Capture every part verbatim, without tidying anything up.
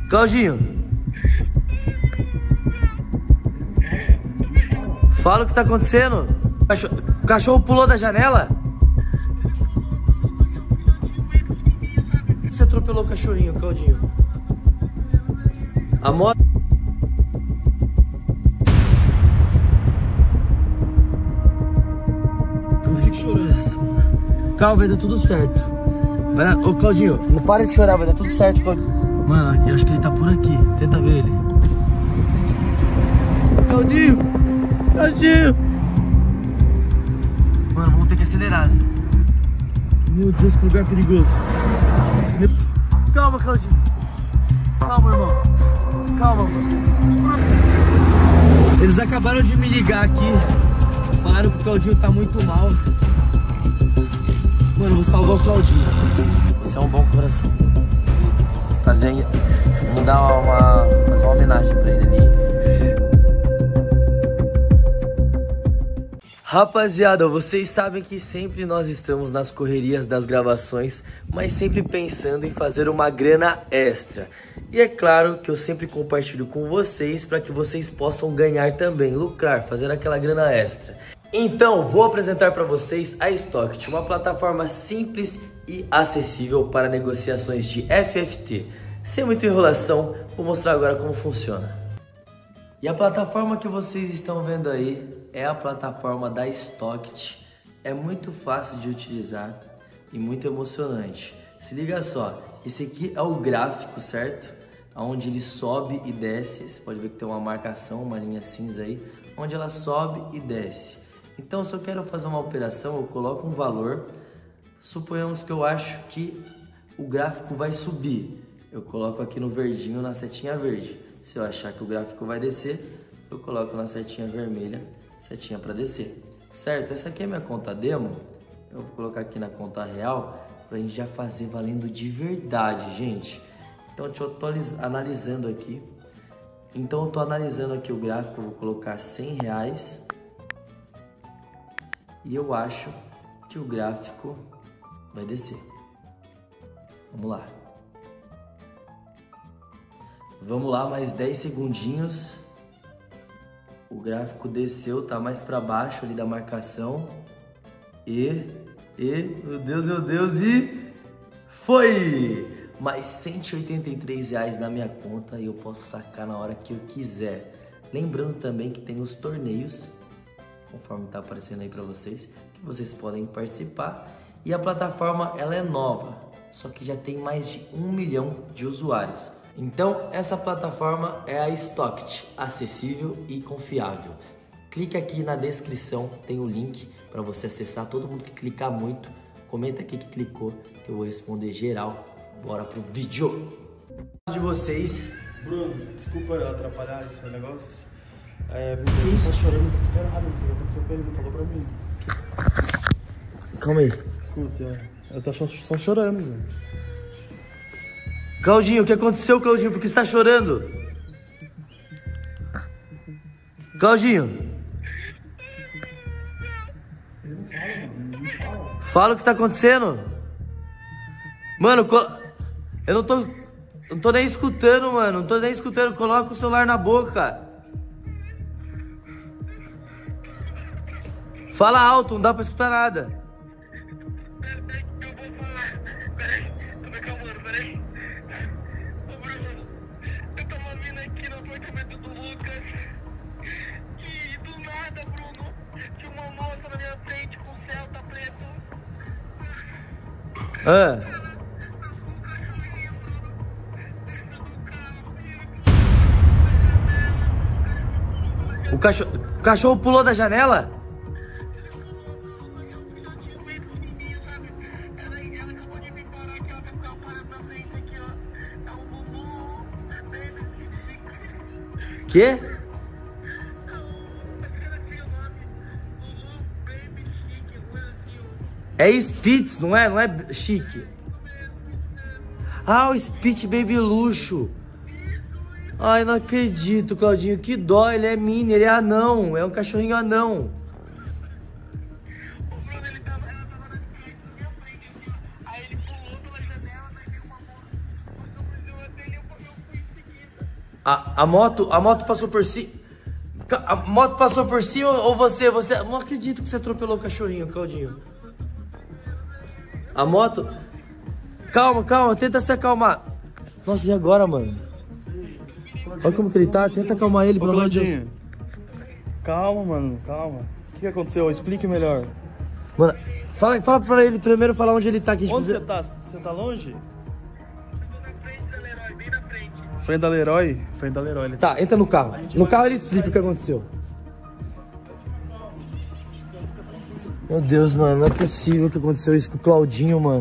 Claudinho. Fala o que tá acontecendo. O cachorro, o cachorro pulou da janela? Você atropelou o cachorrinho, Claudinho. A moto... Por que que chorou isso? Calma, vai dar tudo certo. Vai dar... Ô, Claudinho, não para de chorar, vai dar tudo certo, Claudinho. Mano, eu acho que ele tá por aqui. Tenta ver ele. Claudinho! Claudinho! Mano, vamos ter que acelerar. Meu Deus, que lugar perigoso. Meu... Calma, Claudinho. Calma, irmão. Calma, mano. Eles acabaram de me ligar aqui. Falaram que o Claudinho tá muito mal. Mano, eu vou salvar o Claudinho. Você é um bom coração. Fazer... Vamos dar uma... Fazer uma homenagem pra ele ali. Rapaziada, vocês sabem que sempre nós estamos nas correrias das gravações, mas sempre pensando em fazer uma grana extra. E é claro que eu sempre compartilho com vocês para que vocês possam ganhar também, lucrar, fazer aquela grana extra. Então, vou apresentar para vocês a Stockit, uma plataforma simples e acessível para negociações de F F T. Sem muita enrolação, vou mostrar agora como funciona. E a plataforma que vocês estão vendo aí é a plataforma da Stockit. É muito fácil de utilizar e muito emocionante. Se liga só, esse aqui é o gráfico, certo? Onde ele sobe e desce. Você pode ver que tem uma marcação, uma linha cinza aí, onde ela sobe e desce. Então, se eu quero fazer uma operação, eu coloco um valor. Suponhamos que eu acho que o gráfico vai subir. Eu coloco aqui no verdinho, na setinha verde. Se eu achar que o gráfico vai descer, eu coloco na setinha vermelha, setinha para descer. Certo? Essa aqui é minha conta demo. Eu vou colocar aqui na conta real para a gente já fazer valendo de verdade, gente. Então, deixa eu tô analisando aqui. Então, eu tô analisando aqui o gráfico, eu vou colocar cem reais. E eu acho que o gráfico vai descer. Vamos lá. Vamos lá, mais dez segundinhos. O gráfico desceu, tá mais para baixo ali da marcação. E, e, meu Deus, meu Deus, e foi! Mais cento e oitenta e três reais na minha conta e eu posso sacar na hora que eu quiser. Lembrando também que tem os torneios, conforme tá aparecendo aí para vocês, que vocês podem participar. E a plataforma, ela é nova, só que já tem mais de um milhão de usuários. Então, essa plataforma é a Stockit, acessível e confiável. Clique aqui na descrição, tem o link para você acessar. Todo mundo que clicar muito, comenta aqui que clicou, que eu vou responder geral. Bora pro vídeo! De vocês. Bruno, desculpa atrapalhar esse negócio. É, Bruno, ele tá chorando desesperado, você aconteceu com ele, não falou pra mim. Calma aí. Escuta, ele tá só, só chorando, Zé. Claudinho, o que aconteceu, Claudinho? Por que você tá chorando? Claudinho. Fala o que tá acontecendo. Mano, eu não tô... Não tô nem escutando, mano. Não tô nem escutando. Coloca o celular na boca. Fala alto, não dá pra escutar nada. Ah. O cachorro, o cachorro pulou da janela? Quê? É Spitz, não é? Não é chique. Ah, o Spitz Baby Luxo. Ai, não acredito, Claudinho. Que dó, ele é mini, ele é anão. É um cachorrinho anão. A, a moto, a moto passou por cima. A moto passou por cima ou você, você... Não acredito que você atropelou o cachorrinho, Claudinho. A moto... Calma, calma, tenta se acalmar. Nossa, e agora, mano? Olha como que ele tá, tenta acalmar ele, pelo amor de Deus. Calma, mano, calma. O que aconteceu? Explique melhor. Mano, fala, fala pra ele primeiro falar onde ele tá aqui. Onde precisa... você tá? Você tá longe? Frente da Leroy? Frente da Leroy. Ele... Tá, entra no carro. No carro ele explica o que aconteceu. Meu Deus, mano, não é possível que aconteceu isso com o Claudinho, mano.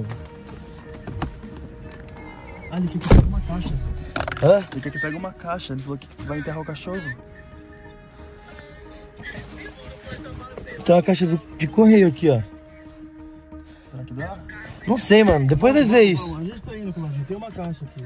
Ah, ele quer que pegue uma caixa, Zé. Hã? Ele quer que pegue uma caixa. Ele falou que vai enterrar o cachorro. Tem uma caixa do, de correio aqui, ó. Será que dá? Não sei, mano. Depois nós vemos isso. A gente tá indo, Claudinho. Tem uma caixa aqui.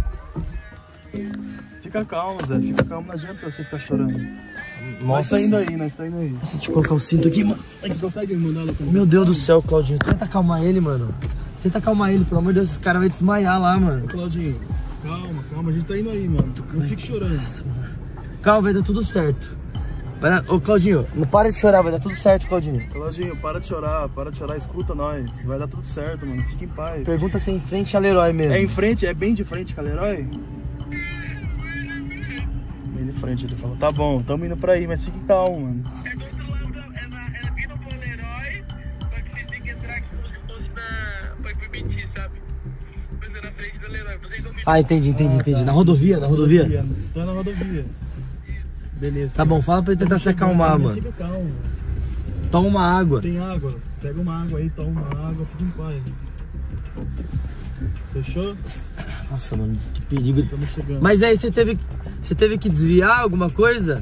Fica calmo, Zé. Fica calmo. Não adianta você ficar chorando. Nossa. Nós tá indo aí, nós tá indo aí. Nossa, deixa eu colocar o cinto aqui, mano. Você consegue mandar ela? Meu Deus do céu, Claudinho. Tenta acalmar ele, mano. Tenta acalmar ele. Pelo amor de Deus, esse cara vai desmaiar lá, mano. Claudinho, calma, calma. A gente tá indo aí, mano. Não fique chorando. Calma, vai dar tudo certo. Vai dar... Ô, Claudinho, não para de chorar. Vai dar tudo certo, Claudinho. Claudinho, para de chorar. Para de chorar. Escuta nós. Vai dar tudo certo, mano. Fique em paz. Pergunta se é em frente a Leroy mesmo. É em frente? É bem de frente com a Leroy? Bem de frente, ele falou. Tá bom, tamo indo pra aí, mas fique calmo, mano. É do outro lado, ela vindo pro Leroy, só que vocês têm que entrar aqui como se fosse na... pra permitir, sabe? Mas é na frente da Leroy, vocês não me... Ah, entendi, entendi, Ah, entendi. tá. Na rodovia, na rodovia? Tá na rodovia. Beleza. Tá bom, fala pra ele tentar se acalmar, Mas mano. Fica calmo. Toma uma água. Tem água. Pega uma água aí, toma uma água, fica em paz. Fechou? Nossa, mano, que perigo. Estamos chegando. Mas aí, você teve, você teve que desviar alguma coisa?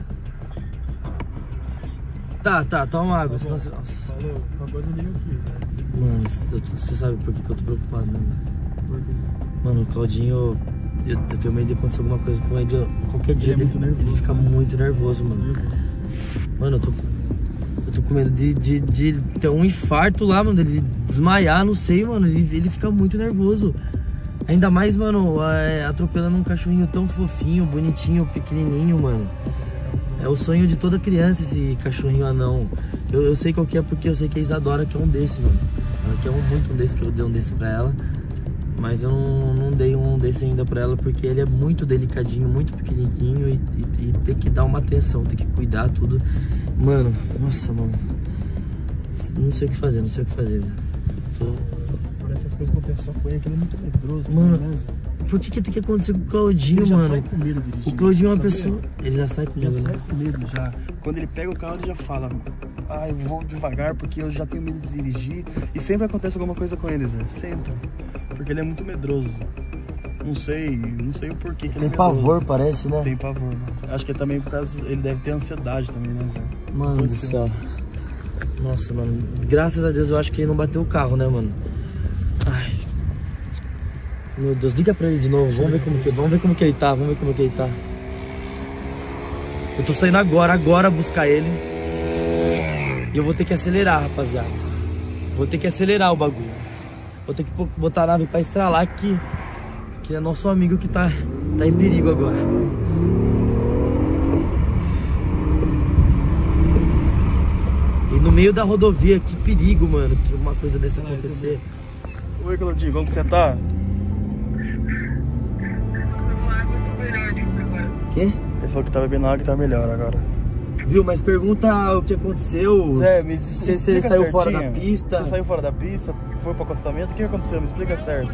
Tá, tá, toma água. Tá Senão bom. você... Nossa. Falou, qualquer coisa liga aqui. Né? Mano, você sabe por que, que eu tô preocupado, né, mano? Por quê? Mano, o Claudinho, eu, eu tenho medo de acontecer alguma coisa com ele. Qualquer dia Ele é muito ele, nervoso, ele fica né? muito nervoso, mano. Mano, eu tô, eu tô com medo de, de, de ter um infarto lá, mano, dele desmaiar, não sei, mano. Ele, ele fica muito nervoso. Ainda mais, mano, é, atropelando um cachorrinho tão fofinho, bonitinho, pequenininho, mano. É o sonho de toda criança esse cachorrinho anão. Eu, eu sei qual que é porque eu sei que a Isadora quer um desse, mano. Ela quer um, muito um desse, que eu dei um desse pra ela. Mas eu não, não dei um desse ainda pra ela porque ele é muito delicadinho, muito pequenininho e, e, e tem que dar uma atenção, tem que cuidar tudo. Mano, nossa, mano. Não sei o que fazer, não sei o que fazer, velho. Tô... Parece que as coisas acontecem só com ele, que ele é muito medroso. Mano, né? por que que tem que acontecer com o Claudinho, Ele já mano? sai com medo de dirigir, O Claudinho é uma sabia? pessoa... Ele já sai com Já medo, né? sai com medo já. Quando ele pega o carro, ele já fala: ah, eu vou devagar porque eu já tenho medo de dirigir. E sempre acontece alguma coisa com ele, Zé. Sempre. Porque ele é muito medroso. Não sei, não sei o porquê que ele Tem é medroso. pavor, parece, né? Tem pavor, mano. Acho que é também por causa... Ele deve ter ansiedade também, né, Zé? Mano Pode do ser. céu. Nossa, mano. Graças a Deus eu acho que ele não bateu o carro, né, mano? Ai. Meu Deus, liga pra ele de novo. Vamos ver como que, vamos ver como que ele tá. Vamos ver como que ele tá. Eu tô saindo agora, agora buscar ele. E eu vou ter que acelerar, rapaziada. Vou ter que acelerar o bagulho. Vou ter que botar a nave pra estralar que, que é nosso amigo que tá, tá em perigo agora. E no meio da rodovia, que perigo, mano, que uma coisa dessa acontecer. Oi, Claudinho, como que você tá? Quê? Ele falou que tá bebendo água e tá melhor agora. Viu, mas pergunta o que aconteceu. Zé, me se, explica se ele saiu certinho. fora da pista. Você saiu fora da pista, foi pro acostamento, o que aconteceu? Me explica certo.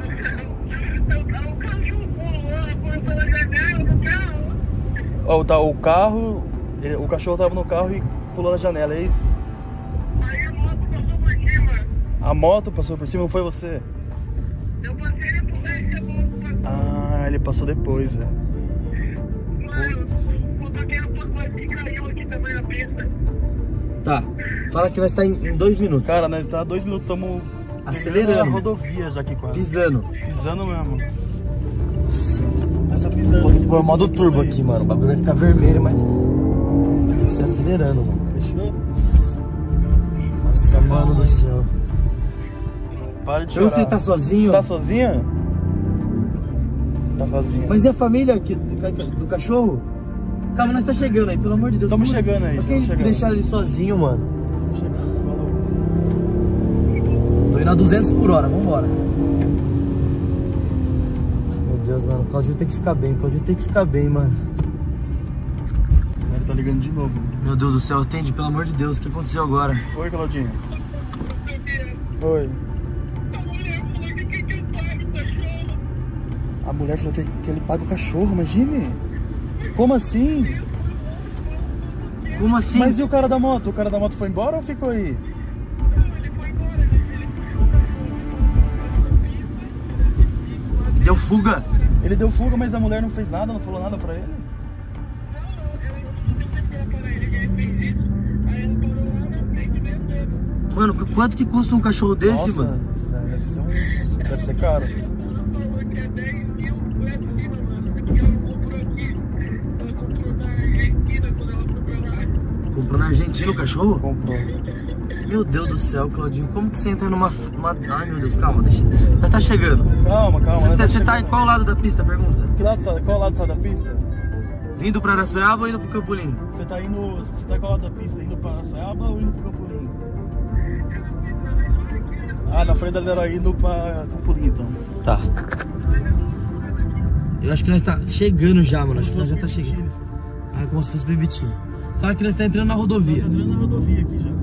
Ó, tá, o carro, ele- o cachorro tava no carro e pulou na janela, é isso? Aí a moto passou por cima. A moto passou por cima, não foi você? Eu passei depois, esse moto passou. Ah, ele passou depois, velho. Mano, o motoqueiro quase caiu aqui também na pista. Tá, fala que nós tá em, em dois minutos. Cara, nós tá dois minutos, estamos Acelerando. a rodovia já aqui quase. Pisando. Pisando mesmo. Mas tá pisando. Vou ter que pôr o modo turbo aqui, mano. O bagulho vai ficar vermelho, mas vai ter que ser acelerando, mano. Fechou? Nossa, mano do céu. Para de Eu chorar. você tá sozinho? Tá sozinha? Tá sozinha. Mas e a família que Do cachorro? Calma, nós tá chegando aí, pelo amor de Deus. Estamos chegando aí. Por que a gente deixar ele sozinho, mano? Estamos chegando, falou. Tô indo a duzentos por hora, vambora. Meu Deus, mano, o Claudinho tem que ficar bem, o Claudinho tem que ficar bem, mano. Ele tá ligando de novo. Meu Deus do céu, atende, pelo amor de Deus, o que aconteceu agora? Oi, Claudinho. Oi. A mulher falou que, que ele paga o cachorro, imagine. Como assim? Como assim? Mas e o cara da moto? O cara da moto foi embora ou ficou aí? Deu fuga? Ele deu fuga, mas a mulher não fez nada, não falou nada pra ele? Mano, quanto que custa um cachorro desse, Nossa, mano? Deve ser, um... deve ser caro. Comprou na Argentina o cachorro? Comprou. Meu Deus do céu, Claudinho, como que você entra numa... Uma... Ai, meu Deus, calma, deixa... Já tá chegando. Calma, calma. Você tá, você tá em chegando. qual lado da pista, pergunta? Que lado, tá- qual lado sai da pista? Vindo pra Araçoiaba ou indo pro Campolim? Você tá indo. Você tá qual lado da pista? Indo pra Araçoiaba ou indo pro Campolim? Ah, na frente da Leroy indo pra Campolim, então. Tá. Eu acho que nós tá chegando já, mano. Acho que nós já tá chegando. Ah, como se fosse Bebitinho. Fala que nós tá entrando na rodovia. Tá entrando na rodovia aqui já.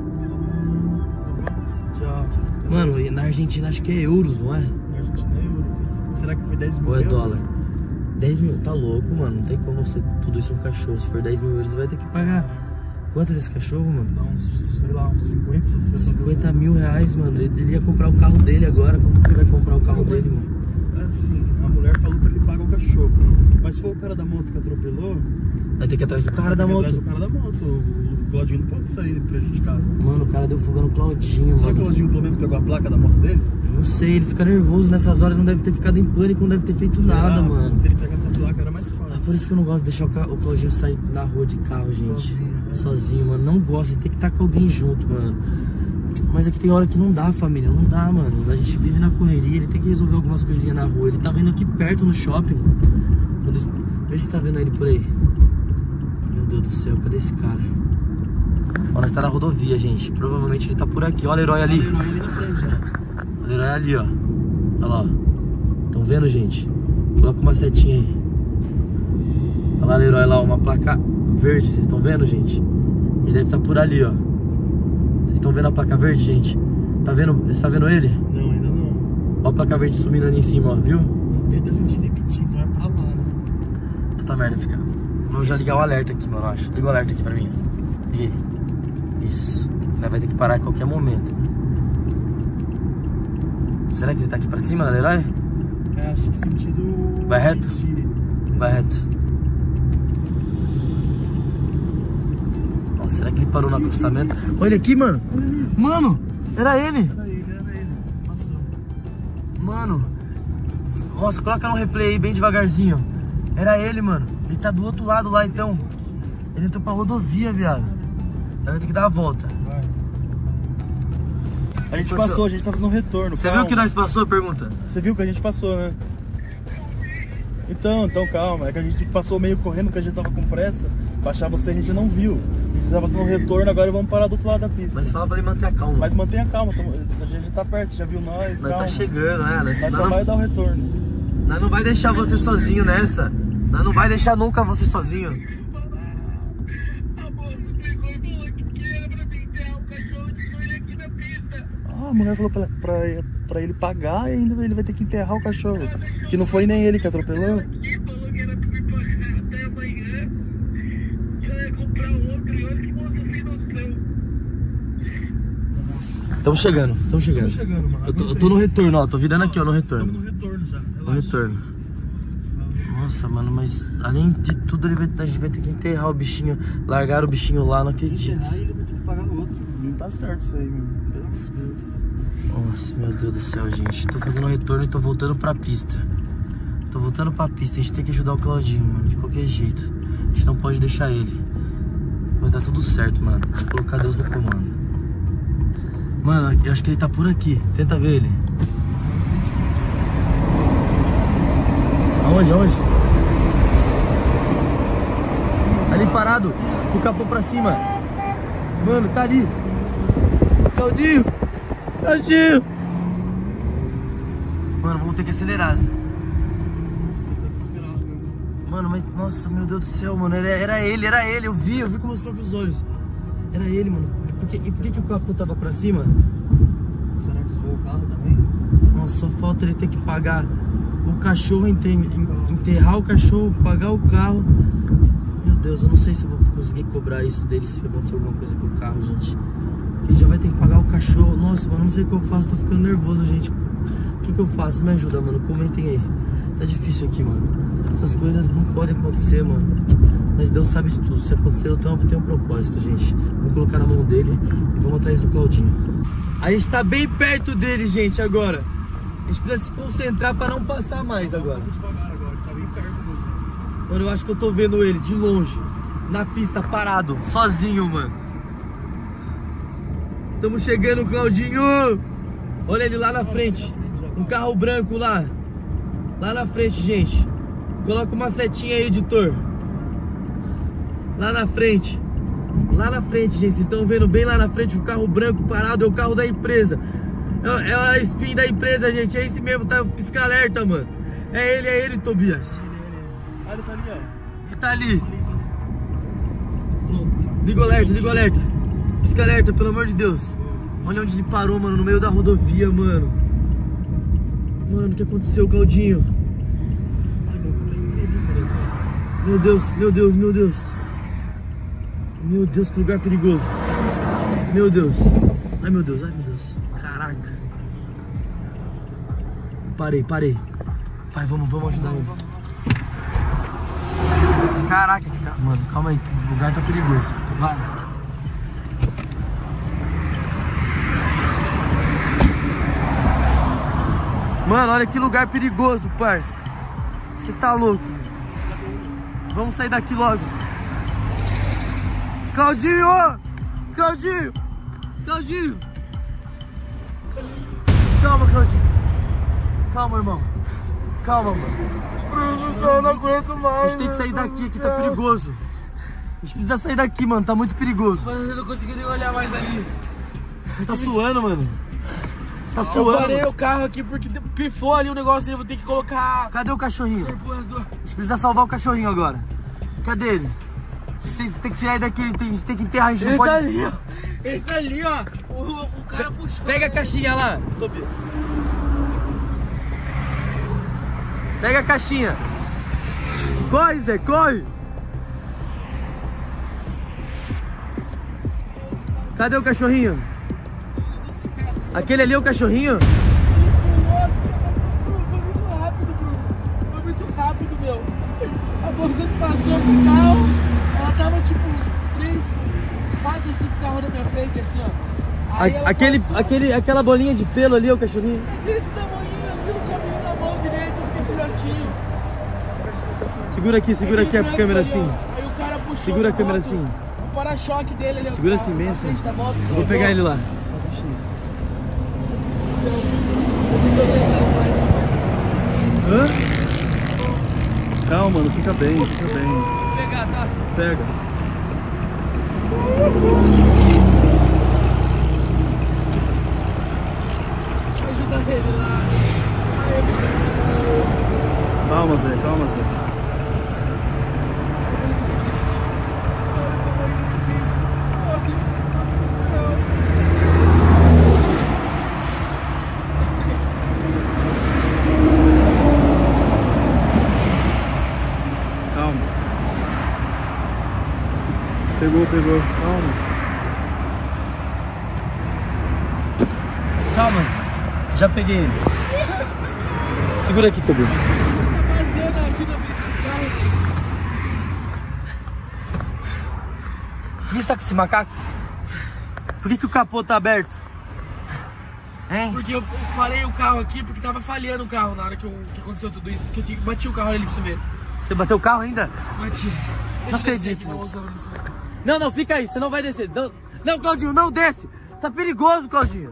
Tchau. Mano, e na Argentina acho que é euros, não é? Na Argentina é euros. Será que foi dez mil Ou é euros? dólar? dez mil, tá louco, mano. Não tem como ser tudo isso um cachorro. Se for dez mil euros, você vai ter que pagar. Quanto é desse cachorro, mano? Dá uns, sei lá, uns cinquenta, cinquenta mil reais, mano. Ele, ele ia comprar o carro dele agora. Como que ele vai comprar o carro Não, mas, dele, mano? assim, a mulher falou pra ele pagar o cachorro. Mas se for o cara da moto que atropelou, Vai ter que ir atrás do cara da tem que ir moto. atrás do cara da moto. O Claudinho não pode sair prejudicado. Mano, o cara deu fuga no Claudinho, Será que o mano. Claudinho pelo menos pegou a placa da moto dele? Não sei, ele fica nervoso nessas horas. Não deve ter ficado em pânico, não deve ter feito nada, Será? mano. Se ele pegasse a placa era mais fácil. É por isso que eu não gosto de deixar o, ca... o Claudinho sair na rua de carro, gente. Sozinho, né? Sozinho, mano. Não gosto, tem que estar com alguém junto, mano. Mas é que tem hora que não dá, família. Não dá, mano. A gente vive na correria, ele tem que resolver algumas coisinhas na rua. Ele tá vindo aqui perto no shopping. Quando... Vê se tá vendo ele por aí. Meu Deus do céu, cadê esse cara? Ó, nós tá na rodovia, gente. Provavelmente ele tá por aqui. Olha o Leroy ali. Olha o Leroy ali na frente, né? O Leroy ali, ó. Olha lá, ó. Tão vendo, gente? Coloca uma setinha aí. Olha lá, Leroy, lá, uma placa verde. Vocês estão vendo, gente? Ele deve estar por ali, ó. Vocês estão vendo a placa verde, gente? Tá vendo? Você tá vendo ele? Não, ainda não. Ó a placa verde sumindo ali em cima, ó. Viu? Ele tá sentindo repetir, então é pra lá, né? Puta merda, fica. Vou já ligar o alerta aqui, mano, eu acho. Liga o alerta aqui pra mim. Liguei. Isso. Ele vai ter que parar a qualquer momento. Será que ele tá aqui pra cima, Leroy? É, acho que sentido... Vai reto? repetir. Vai reto. Nossa, será que ele parou no acostamento? Olha ele aqui, mano. Mano, era ele. Era ele, era ele. Passou. Mano. Nossa, coloca no replay aí bem devagarzinho. Era ele, mano. Ele tá do outro lado lá, então. Ele entrou pra rodovia, viado. Vai ter que dar a volta. Vai. A gente Aconteceu. passou, a gente tava no retorno. Você calma. viu que nós passou? Pergunta. Você viu que a gente passou, né? Então, então calma. É que a gente passou meio correndo porque a gente tava com pressa. Pra achar você a gente não viu. A gente tava fazendo um retorno, agora vamos parar do outro lado da pista. Mas fala pra ele manter a calma. Mas mantenha calma, tamo- a gente tá perto, já viu nós, Nós calma. tá chegando, né? Nós, Nós nós só não, vai dar o retorno. nós não vai deixar você sozinho nessa. Nós não vai deixar nunca você sozinho. Ah, a mulher falou pra, pra, pra ele pagar e ainda ele vai ter que enterrar o cachorro. Que não foi nem ele que atropelou. Estamos chegando, estamos chegando. Tô chegando, mano. Eu tô, eu tô no retorno, ó. Tô virando aqui, ó, no Estamos retorno. no retorno já. No Relaxa. retorno. Nossa, mano, mas além de tudo, ele vai, a gente vai ter que enterrar o bichinho. Largar o bichinho lá, não acredito. Enterrar e ele vai ter que pagar o outro. Não tá certo isso aí, mano. Pelo amor de Deus. Nossa, meu Deus do céu, gente. Tô fazendo um retorno e tô voltando pra pista. Tô voltando pra pista. A gente tem que ajudar o Claudinho, mano. De qualquer jeito. A gente não pode deixar ele. Vai dar tudo certo, mano. Vou colocar Deus no comando. Mano, eu acho que ele tá por aqui. Tenta ver ele. Aonde, aonde? Ali parado, com o capô pra cima. Mano, tá ali. Claudinho! Claudinho! Mano, vamos ter que acelerar. Mano, mas, nossa, meu Deus do céu, mano, era, era ele, era ele, eu vi, eu vi com meus próprios olhos. Era ele, mano. Por que, e por que, que o capô tava pra cima? Será que zoou o carro também? Nossa, só falta ele ter que pagar o cachorro, enterrar o cachorro, pagar o carro. Meu Deus, eu não sei se eu vou conseguir cobrar isso dele, se acontecer alguma coisa com o carro, gente. Ele já vai ter que pagar o cachorro. Nossa, mano, não sei o que eu faço, tô ficando nervoso, gente. O que que eu faço? Me ajuda, mano, comentem aí. Tá difícil aqui, mano. Essas coisas não podem acontecer, mano. Mas Deus sabe de tudo. Se acontecer, eu tenho, tenho um propósito, gente. Vamos colocar na mão dele e vamos atrás do Claudinho. A gente tá bem perto dele, gente, agora. A gente precisa se concentrar pra não passar mais agora. Vamos devagar agora, tá bem perto dele. Mano, eu acho que eu tô vendo ele de longe, na pista, parado, sozinho, mano. Estamos chegando, Claudinho. Olha ele lá na frente. Um carro branco lá. Lá na frente, gente. Coloca uma setinha aí, editor. Lá na frente. Lá na frente, gente. Vocês estão vendo bem lá na frente o carro branco parado. É o carro da empresa. É, é a spin da empresa, gente. É esse mesmo, tá? Pisca-alerta, mano. É ele, é ele, Tobias. Ah, ele tá ali, ó. Ele tá ali. Pronto. Liga o alerta, liga o alerta. Pisca-alerta, pelo amor de Deus. Olha onde ele parou, mano. No meio da rodovia, mano. Mano, o que aconteceu, Claudinho? Meu Deus, meu Deus, meu Deus. Meu Deus, que lugar perigoso. Meu Deus. Ai, meu Deus, ai, meu Deus. Caraca. Parei, parei. Vai, vamos, vamos ajudar ele. Caraca, mano, calma aí. O lugar tá perigoso. Vai. Mano, olha que lugar perigoso, parça. Você tá louco. Vamos sair daqui logo. Claudinho! Claudinho! Claudinho! Calma, Claudinho. Calma, irmão. Calma, mano. Eu não aguento mais. A gente tem que sair daqui, aqui tá perigoso. A gente precisa sair daqui, mano. Tá muito perigoso. Mano, eu não consegui nem olhar mais ali. Você tá suando, mano. Você tá Eu suando. parei o carro aqui porque pifou ali o negócio e eu vou ter que colocar... Cadê o cachorrinho? carburador. A gente precisa salvar o cachorrinho agora. Cadê ele? A gente tem, tem que tirar ele daqui, a gente tem, a gente tem que enterrar, a gente Ele não pode... tá ali, ó. Ele tá ali, ó. O, o cara puxou. Pega a caixinha lá, Tobias. Pega a caixinha. Corre, Zé, corre. Cadê o cachorrinho? Aquele ali é o cachorrinho? Nossa, foi muito rápido, Bruno. Foi muito rápido, meu. A moça passou com o carro, ela tava tipo uns três, uns quatro, cinco carros na minha frente, assim, ó. Aí ela Aquele, passou, aquele, aquela bolinha de pelo ali é o cachorrinho? desse tamanhinho, assim, no caminho na mão direita, porque filhotinho. Segura aqui, segura aqui a Branco câmera ali, ó. assim. Aí o cara puxou Segura a na câmera moto, assim. O para-choque dele ali, ó, Segura na- assim, bem na assim. frente da moto, Vou pegar ele lá. Hã? Calma, mano, fica bem, fica bem. Vou pegar, tá? Pega. Ajuda ele lá. Calma, Zé, calma, Zé. Calma. Pegou, pegou. Calma. Calma, já peguei ele. Segura aqui, Tobias. Fazendo aqui na frente do carro. Por que você tá com esse macaco? Por que, que o capô tá aberto? Hein? Porque eu parei o carro aqui porque tava falhando o carro na hora que, eu, que aconteceu tudo isso. Porque eu tinha- bati o carro ali pra você ver. Você bateu o carro ainda? Bati. Deixa eu Não descer acredito aqui, vou nisso. usando isso. Não, não, fica aí, você não vai descer. Não, não, Claudinho, não desce. Tá perigoso, Claudinho.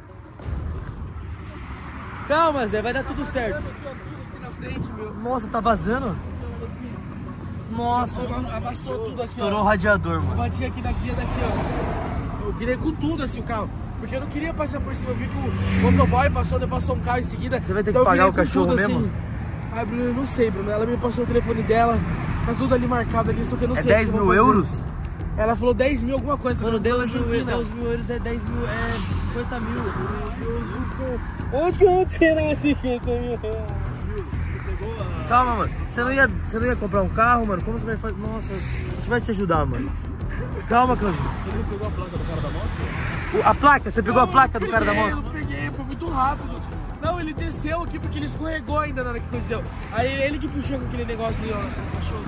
Calma, Zé, vai dar tudo certo. Aqui, ó, tudo aqui na frente, meu. Nossa, tá vazando? Nossa. Abaçou tudo aqui, Estourou ó. o radiador, mano. Bati aqui na guia daqui, ó. Eu virei com tudo assim o carro. Porque eu não queria passar por cima. Eu vi que o motoboy passou, daí passou um carro em seguida. Você vai ter que então pagar o com cachorro tudo, mesmo? Assim. Ai, Bruno, eu não sei, Bruno. Ela me passou o telefone dela. Tá tudo ali marcado ali, só que eu não É sei. dez mil euros? Ela falou dez mil alguma coisa. Mano, dez mil, Argentina. dez mil euros é dez mil, é cinquenta mil. Onde que eu vou tirar cinquenta mil? Calma, mano. Você não, ia, você não ia comprar um carro, mano? Como você vai fazer? Nossa, a gente vai te ajudar, mano. Calma, Claudinho. Você pegou a placa do cara da moto? A placa? Você pegou a placa do cara da moto? Eu peguei, foi muito rápido. Não, ele desceu aqui porque ele escorregou ainda na hora que aconteceu. Aí ele que puxou com aquele negócio ali, ó. Cachorro.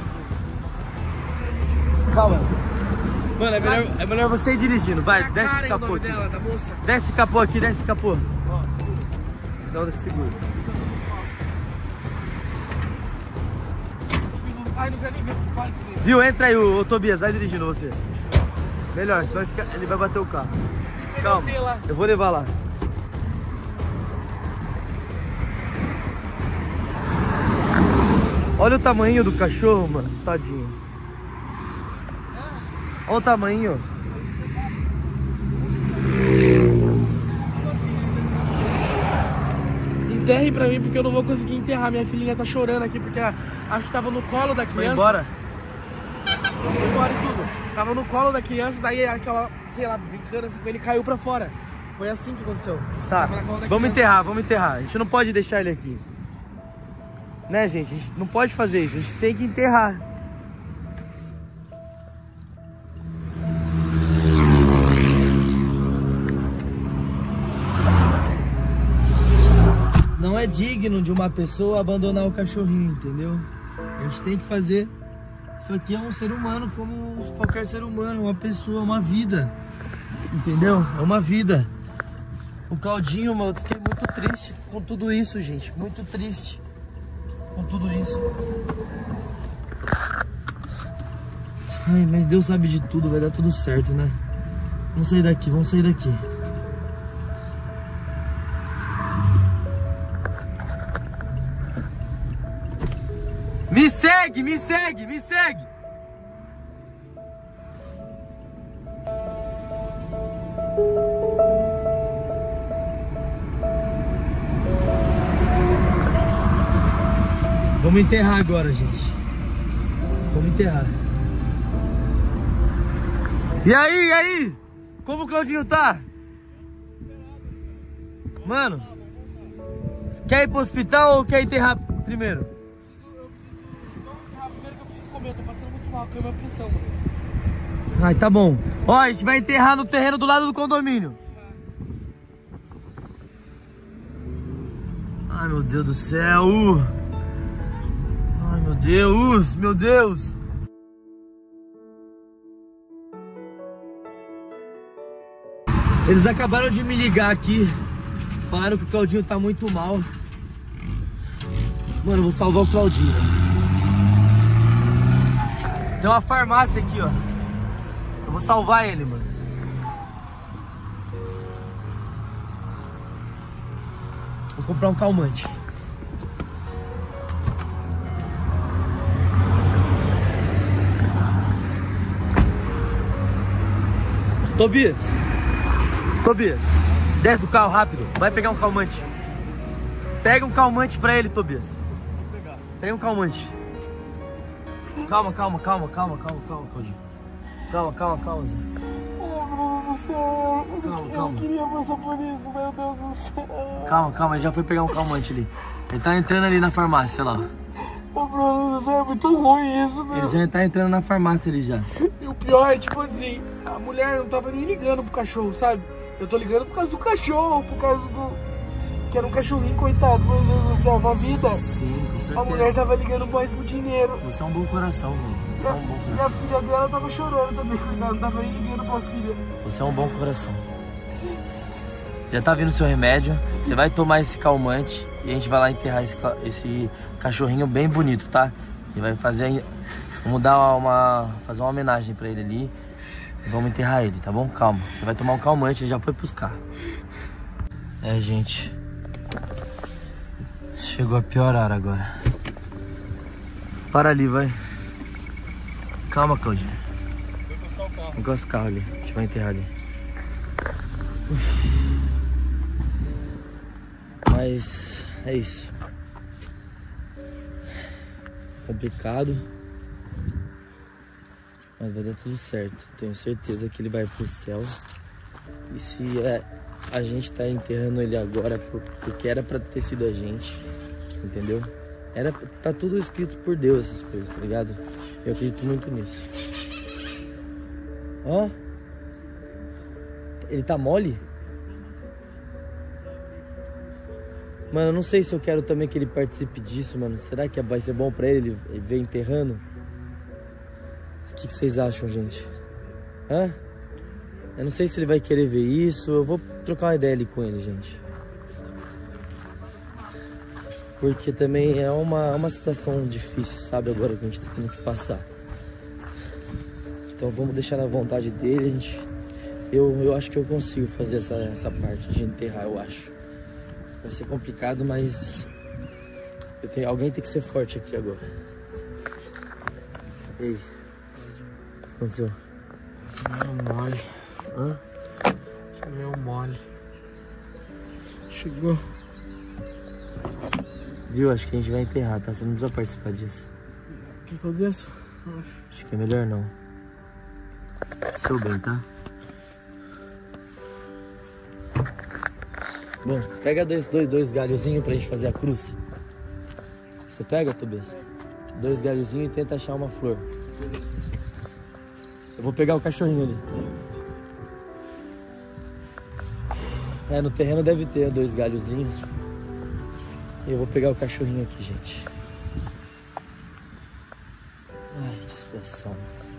Calma. Mano, é melhor, é melhor você ir dirigindo. Vai, A desce Karen, esse capô o nome aqui. dela, da moça. Desce esse capô aqui, desce esse capô. Ó, segura. Não, deixa seguro. Ai, não quero nem ver. Para de ver. Viu? Entra aí, ô, ô Tobias, vai dirigindo você. Melhor, senão esse ca- ele vai bater o carro. Calma, Pegar o T lá. eu vou levar lá. Olha o tamanho do cachorro, mano. Tadinho. Olha o tamanho. Enterre pra mim porque eu não vou conseguir enterrar. Minha filhinha tá chorando aqui porque ela, acho que tava no colo da criança. Foi embora? Foi embora e tudo. Tava no colo da criança, daí aquela, sei lá, brincando assim com ele, caiu pra fora. Foi assim que aconteceu. Tá, Tava na colo da vamos criança. enterrar, vamos enterrar. A gente não pode deixar ele aqui. Né, gente? A gente não pode fazer isso. A gente tem que enterrar. Não é digno de uma pessoa abandonar o cachorrinho, entendeu? A gente tem que fazer. Isso aqui é um ser humano como qualquer ser humano, uma pessoa, uma vida. Entendeu? É uma vida. O Claudinho, mano, eu fiquei muito triste com tudo isso, gente. Muito triste com tudo isso. Ai, mas Deus sabe de tudo, vai dar tudo certo, né? Vamos sair daqui, vamos sair daqui. Me segue, me segue, me segue! Vamos enterrar agora, gente. Vamos enterrar. E aí, e aí? Como o Claudinho tá? Mano, quer ir pro hospital ou quer enterrar primeiro? Primeiro que eu preciso comer, eu tô passando muito mal, caiu minha pressão, mano. Ai, tá bom. Ó, a gente vai enterrar no terreno do lado do condomínio. Ai, meu Deus do céu. Ai, meu Deus, meu Deus. Eles acabaram de me ligar aqui. Falaram que o Claudinho tá muito mal. Mano, eu vou salvar o Claudinho. Tem uma farmácia aqui, ó. Eu vou salvar ele, mano. Vou comprar um calmante. Tobias. Tobias, desce do carro rápido. Vai pegar um calmante. Pega um calmante pra ele, Tobias. Pega um calmante. Calma, calma, calma, calma, calma, calma, Claudinho. Calma, calma, calma, Zé. Ai, meu Deus do céu. Calma, Eu calma. não queria passar por isso, meu Deus do céu. Calma, calma, ele já foi pegar um calmante ali. Ele tá entrando ali na farmácia, lá. Ô, Bruno do céu, é muito ruim isso, meu. Ele já tá entrando na farmácia ali já. E o pior é, tipo assim, a mulher não tava nem ligando pro cachorro, sabe? Eu tô ligando por causa do cachorro, por causa do... Que era um cachorrinho, coitado, meu Deus do céu, pra vida. Sim, com certeza. A mulher tava ligando mais pro dinheiro. Você é um bom coração, velho. Você é um bom E a coração. filha dela tava chorando também, coitado, não tava nem ligando pra filha. Você é um bom coração. Já tá vindo o seu remédio. Você vai tomar esse calmante e a gente vai lá enterrar esse, ca- esse cachorrinho bem bonito, tá? E vai fazer... Vamos dar uma... fazer uma homenagem pra ele ali. E vamos enterrar ele, tá bom? Calma. Você vai tomar um calmante, ele já foi buscar. É, gente. Chegou a pior hora agora. Para ali, vai. Calma, Claudinho. Vou encostar o carro. Encosta o carro ali. A gente vai enterrar ali. Mas é isso. Complicado. Mas vai dar tudo certo. Tenho certeza que ele vai pro céu. E se é, a gente tá enterrando ele agora porque era pra ter sido a gente, entendeu? Era, tá tudo escrito por Deus essas coisas, tá ligado? Eu acredito muito nisso. Ó. Ele tá mole? Mano, eu não sei se eu quero também que ele participe disso, mano. Será que vai ser bom pra ele, ele ver enterrando? O que, que vocês acham, gente? Hã? Eu não sei se ele vai querer ver isso. Eu vou trocar uma ideia ali com ele, gente. Porque também é uma, uma situação difícil, sabe? Agora que a gente tá tendo que passar. Então vamos deixar na vontade dele. A gente, eu, eu acho que eu consigo fazer essa, essa parte de enterrar, eu acho. Vai ser complicado, mas eu tenho, alguém tem que ser forte aqui agora. Ei, o que aconteceu? Meio mole. Hã? Meio mole. Chegou. Viu? Acho que a gente vai enterrar, tá? Você não precisa participar disso. O que que eu desço? Acho que é melhor não. Seu bem, tá? Bom, pega dois, dois, dois galhozinhos pra gente fazer a cruz. Você pega, Tobias? Dois galhozinhos e tenta achar uma flor. Eu vou pegar o cachorrinho ali. É, no terreno deve ter dois galhozinhos. E eu vou pegar o cachorrinho aqui, gente. Ai, que situação.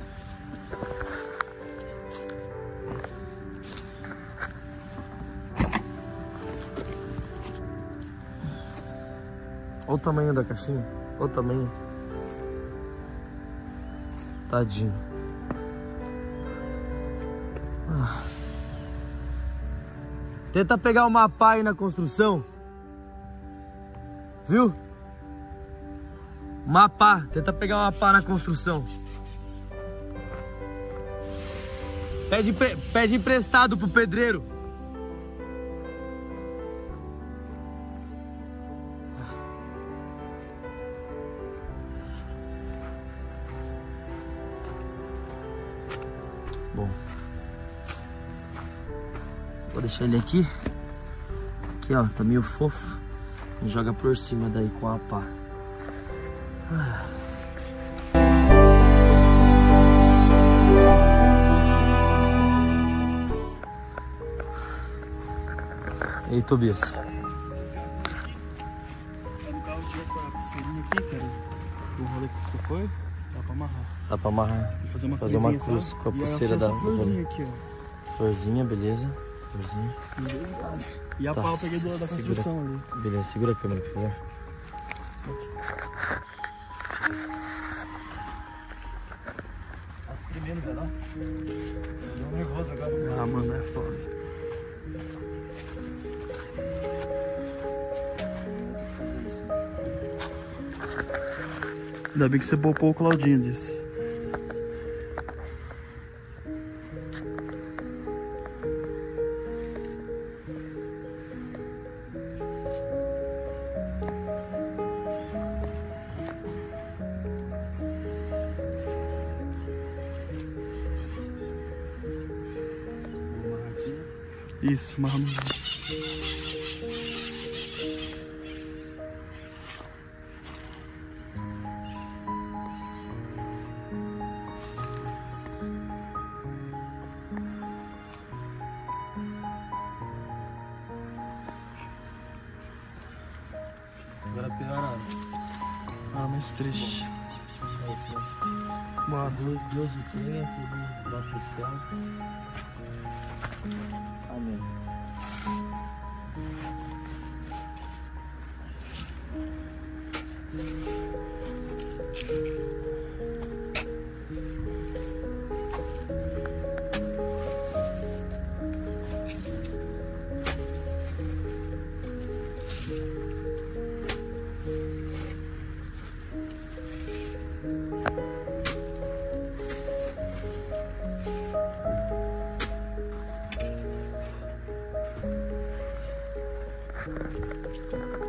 Olha o tamanho da caixinha. Olha o tamanho. Tadinho. Ah. Tenta pegar uma pá aí na construção. Viu? Uma pá. Tenta pegar uma pá na construção. Pede, pede emprestado pro pedreiro. Bom, vou deixar ele aqui. Aqui, ó, tá meio fofo. E joga por cima daí com a pá. Ah. E aí, Tobias? No carro tinha essa pulseirinha aqui, cara. O rolê que você foi, dá pra amarrar. Dá pra amarrar. E fazer uma, fazer uma cruzinha, cruz sabe? com a E pulseira essa da florzinha aqui, ó. Florzinha, beleza. Florzinha. E a Tá, pau eu peguei do, da segura. construção ali. Beleza, segura a câmera, por favor. Primeiro, vai lá. Tô nervoso agora. Ah, mano, é foda. Ainda bem que você poupou o Claudinho disso. Isso, marramos. Agora piorando. Ah, mais triste. Bora. Deus, Deus o tenha, tudo lá pro céu. Amém. Tchau.